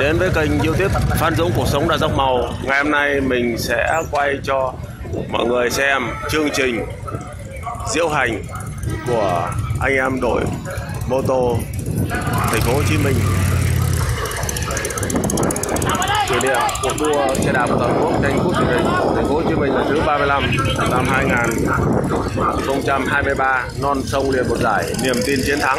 Đến với kênh YouTube Phan Dũng Cuộc Sống Đa Dốc Màu. Ngày hôm nay mình sẽ quay cho mọi người xem chương trình diễu hành của anh em đội mô tô Thành phố Hồ Chí Minh, kỷ niệm cuộc đua xe đạp toàn quốc tranh cúp truyền hình Thành phố Hồ Chí Minh lần thứ 35 năm 2023. Non sông liền một giải, niềm tin chiến thắng.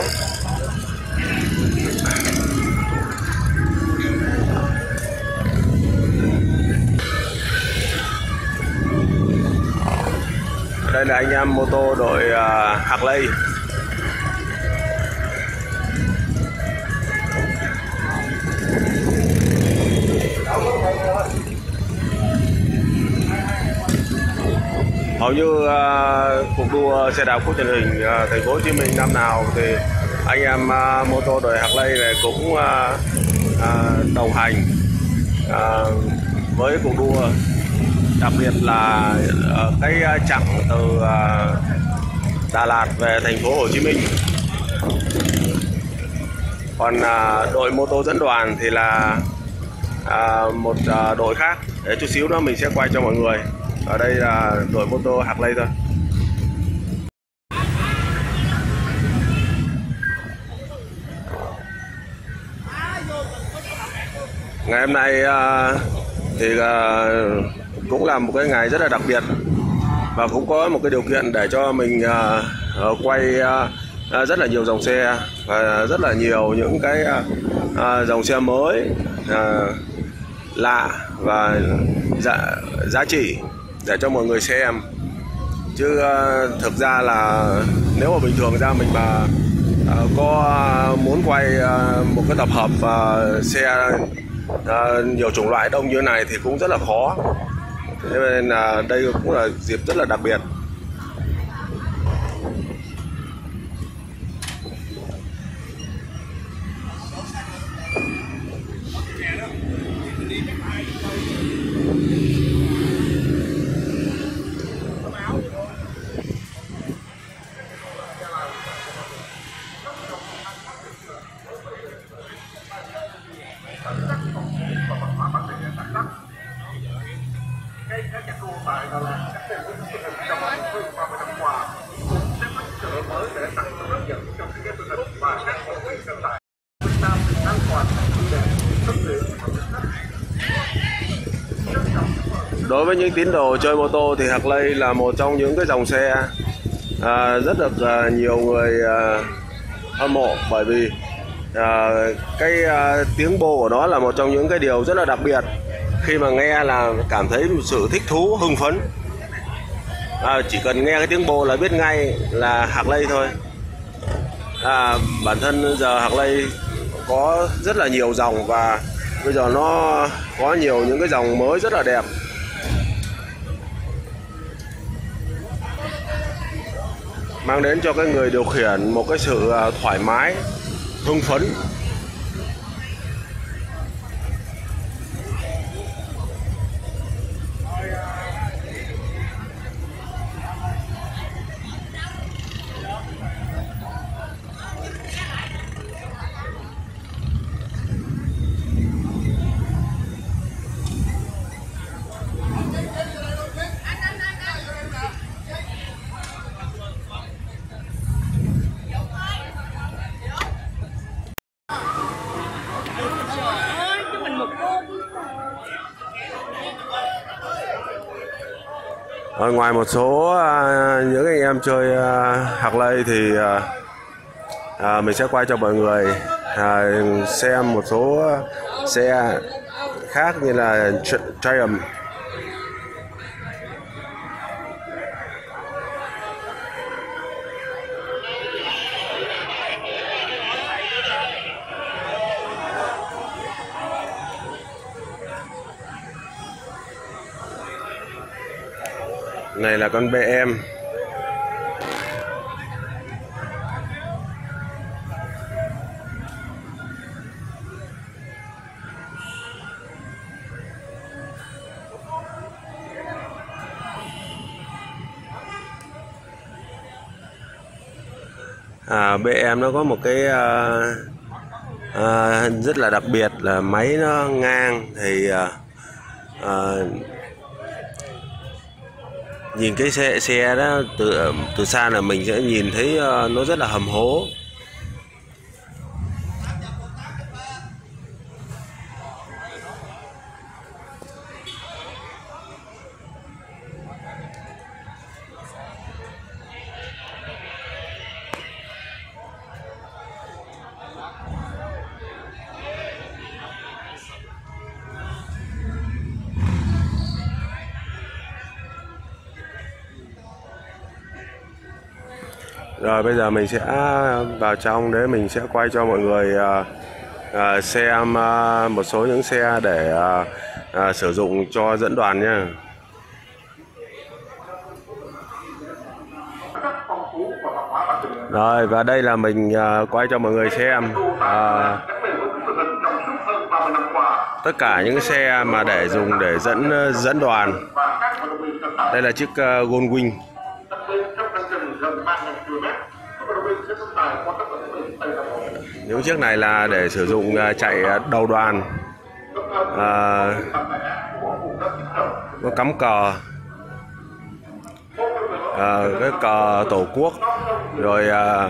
Đây là anh em mô tô đội Harley. Hầu như cuộc đua xe đạp cúp truyền hình Thành phố Hồ Chí Minh năm nào thì anh em mô tô đội Harley này cũng đồng hành với cuộc đua, đặc biệt là cái chặng từ Đà Lạt về Thành phố Hồ Chí Minh. Còn đội mô tô dẫn đoàn thì là một đội khác. Để chút xíu nữa mình sẽ quay cho mọi người. Ở đây là đội mô tô Harley thôi. Ngày hôm nay thì cũng là một cái ngày rất là đặc biệt, và cũng có một cái điều kiện để cho mình quay rất là nhiều dòng xe và rất là nhiều những cái dòng xe mới lạ và giá trị để cho mọi người xem. Chứ thực ra là nếu mà bình thường ra mình mà có muốn quay một cái tập hợp xe nhiều chủng loại đông như thế này thì cũng rất là khó. Thế nên là đây cũng là dịp rất là đặc biệt. Đối với những tín đồ chơi mô tô thì Harley là một trong những cái dòng xe rất được nhiều người hâm mộ, bởi vì cái tiếng bô của nó là một trong những cái điều rất là đặc biệt. Khi mà nghe là cảm thấy một sự thích thú, hưng phấn. Chỉ cần nghe cái tiếng bô là biết ngay là Harley thôi. Bản thân giờ Harley có rất là nhiều dòng, và bây giờ nó có nhiều những cái dòng mới rất là đẹp. Mang đến cho cái người điều khiển một cái sự thoải mái, hưng phấn. Ngoài một số những anh em chơi Harley thì mình sẽ quay cho mọi người xem một số xe khác như là Triumph. Này là con BM. BM nó có một cái rất là đặc biệt là máy nó ngang thì nhìn cái xe đó từ xa là mình sẽ nhìn thấy nó rất là hầm hố. Rồi bây giờ mình sẽ vào trong đấy, mình sẽ quay cho mọi người xem một số những xe để sử dụng cho dẫn đoàn nha. Rồi và đây là mình quay cho mọi người xem tất cả những xe mà để dùng để dẫn đoàn. Đây là chiếc Goldwing. Những chiếc này là để sử dụng chạy đầu đoàn, có cắm cờ, cái cờ tổ quốc, rồi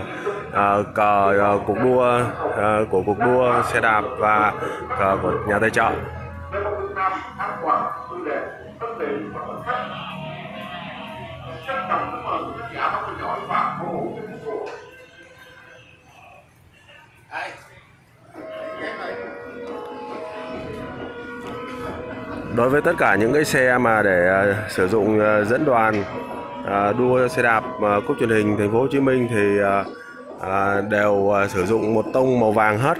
cờ cuộc đua của cuộc đua xe đạp và cờ của nhà tài trợ. Đối với tất cả những cái xe mà để sử dụng dẫn đoàn đua xe đạp cúp truyền hình thành phố Hồ Chí Minh thì đều sử dụng một tông màu vàng hết.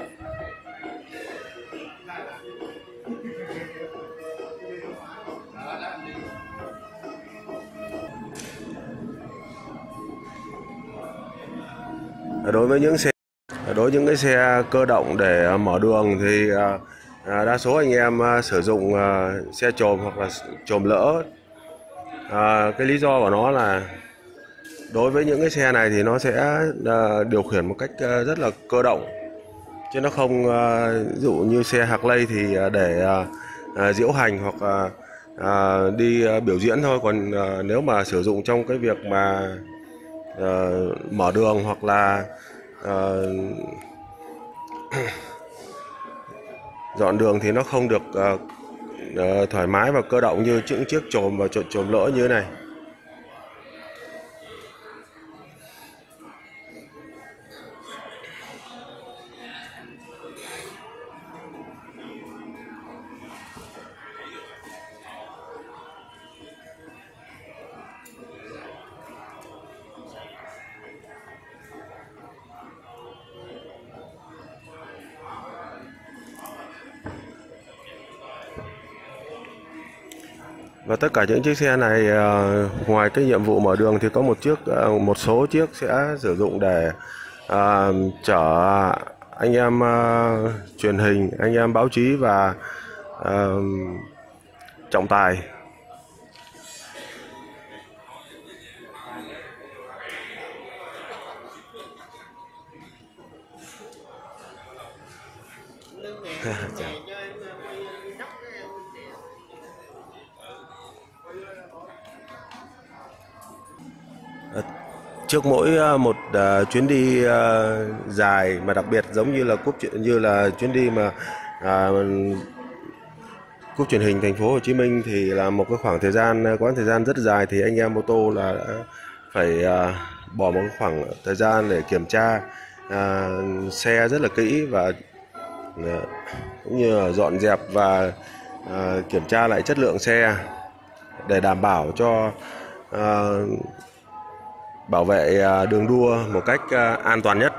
Đối với những cái xe cơ động để mở đường thì đa số anh em sử dụng xe chồm hoặc là chồm lỡ. Cái lý do của nó là đối với những cái xe này thì nó sẽ điều khiển một cách rất là cơ động, chứ nó không ví dụ như xe Harley thì để diễu hành hoặc đi biểu diễn thôi. Còn nếu mà sử dụng trong cái việc mà mở đường hoặc là dọn đường thì nó không được thoải mái và cơ động như những chiếc chồm và chồm lỡ như thế này. Và tất cả những chiếc xe này ngoài cái nhiệm vụ mở đường thì có một số chiếc sẽ sử dụng để chở anh em truyền hình, anh em báo chí và trọng tài. Trước mỗi một chuyến đi dài mà đặc biệt giống như là chuyến đi mà cúp truyền hình thành phố Hồ Chí Minh thì là một cái khoảng thời gian rất dài, thì anh em ô tô là đã phải bỏ một khoảng thời gian để kiểm tra xe rất là kỹ và cũng như là dọn dẹp và kiểm tra lại chất lượng xe để đảm bảo cho bảo vệ đường đua một cách an toàn nhất.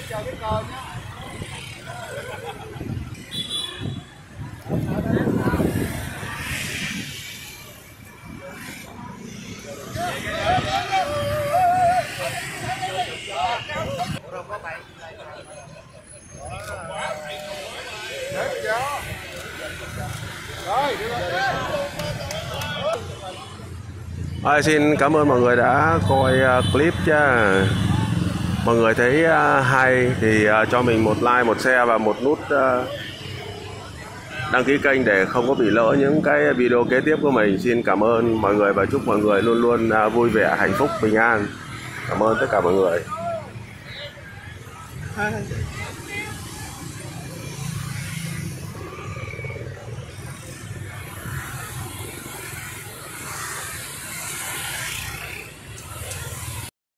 Xin cảm ơn mọi người đã coi clip nha. Mọi người thấy hay thì cho mình một like, một share và một nút đăng ký kênh để không có bị lỡ những cái video kế tiếp của mình. Xin cảm ơn mọi người và chúc mọi người luôn luôn vui vẻ, hạnh phúc, bình an. Cảm ơn tất cả mọi người.